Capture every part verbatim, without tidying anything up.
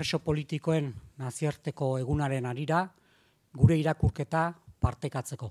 Preso Politikoen Nazioarteko Egunaren harira, gure irakurketa partekatzeko.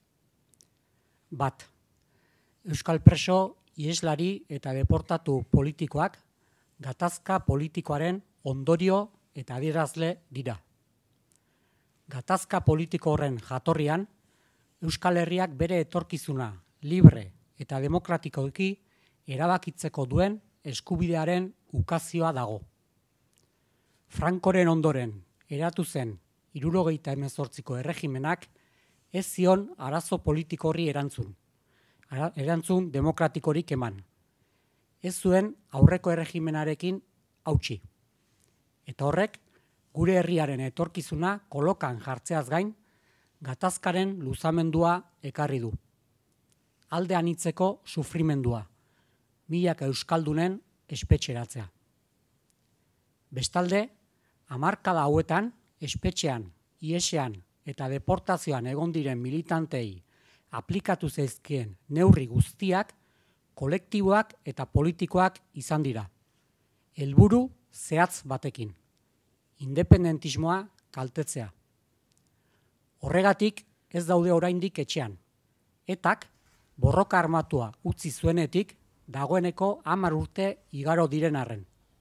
Bat. Euskal preso, iheslari eta deportatu politikoak gatazka politikoaren ondorio eta adierazle dira. Gatazka politiko horren jatorrian, Euskal Herriak bere etorkizuna libre eta demokratikoki erabakitzeko duen eskubidearen ukazioa dago. Frankoren ondoren eratu zen hirurogeita hemezortziko erregimenak ez zion arazo politiko horri erantzun, erantzun demokratikorik eman. Ez zuen aurreko erregimenarekin hautsi. Eta horrek, gure herriaren etorkizuna kolokan jartzeaz gain, gatazkaren luzamendua ekarri du. Alde anitzeko sufrimendua, milaka euskaldunen espetxeratzea. Bestalde, hamarkada hauetan, espetxean, ihesean eta deportazioan egon diren militantei aplikatu zaizkien neurri guztiak, kolektiboak eta politikoak izan dira. Helburu zehatz batekin, independentismoa kaltetzea. Horregatik ez daude oraindik etxean. Etak borroka armatua utzi zuenetik dagoeneko hamar urte igaro diren arren.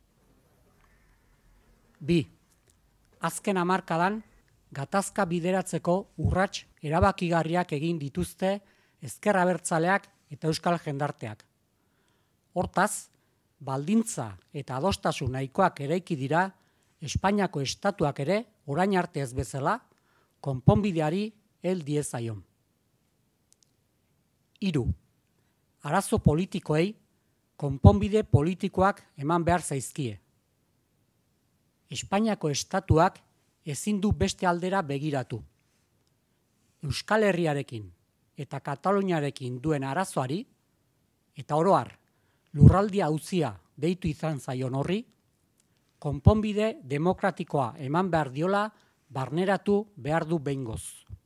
Bi. Azken hamarkadan gatazka bideratzeko urrats erabakigarriak egin dituzte ezker abertzaleak eta euskal jendarteak. Hortaz, baldintza eta adostasun nahikoak eraiki dira Espainiako estatuak ere orain arte ez bezala konponbideari hel diezaion. Hiru. Arazo politikoei konponbide politikoak eman behar zaizkie. Espainiako estatuak ezin du beste aldera begiratu. Euskal Herriarekin eta Kataluniarekin duen arazoari, eta oro har, lurraldia auzia deitu izan zaion horri, konponbide demokratikoa eman behar diola barneratu behar du behingoz.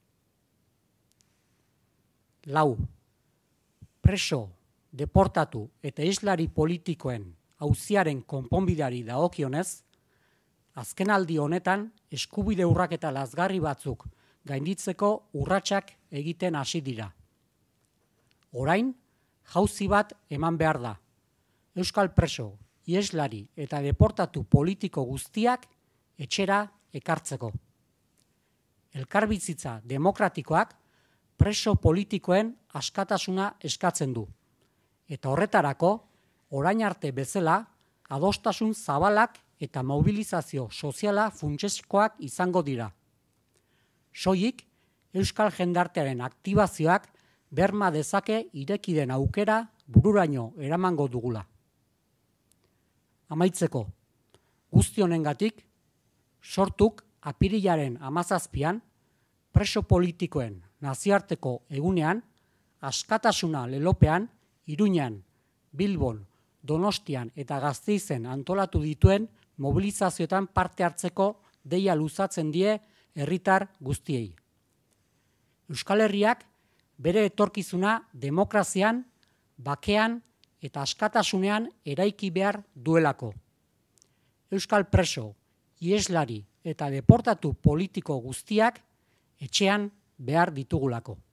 Lau. Preso, deportatu eta iheslari politikoen auziaren konponbideari dagokionez, azkenaldi honetan eskubide urraketa lazgarri batzuk gainditzeko urratsak egiten hasi dira. Orain, jauzi bat eman behar da. Euskal preso, iheslari eta deportatu politiko guztiak etxera ekartzeko. Elkarbizitza demokratikoak preso politikoen askatasuna eskatzen du. Eta horretarako, orain arte bezala, adostasun zabalak eta mobilizazio soziala funtsezkoak izango dira. Soilik, euskal jendartearen aktibazioak berma dezake ireki den aukera bururaino eramango dugula. Amaitzeko, guzti honengatik, sortuk Apirilaren hamazazpian, Preso Politikoen Nazioarteko Egunean, Askatasuna lelopean, Iruñan, Bilbon, Donostian eta Gasteizen antolatu dituen mobilizazioetan parte hartzeko deia luzatzen die herritar guztiei. Euskal Herriak bere etorkizuna demokrazian, bakean eta askatasunean eraiki behar duelako. Euskal preso, iheslari eta deportatu politiko guztiak etxean behar ditugulako.